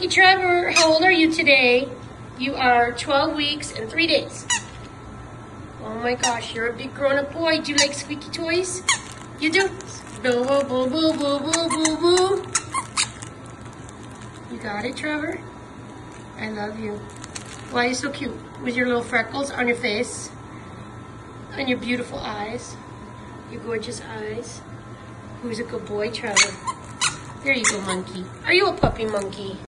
Monkey Trevor, how old are you today? You are 12 weeks and 3 days. Oh my gosh, you're a big grown-up boy. Do you like squeaky toys? You do? Boo, boo, boo, boo, boo, boo, boo, boo. You got it, Trevor? I love you. Why are you so cute? With your little freckles on your face. And your beautiful eyes. Your gorgeous eyes. Who's a good boy, Trevor? There you go, monkey. Are you a puppy monkey?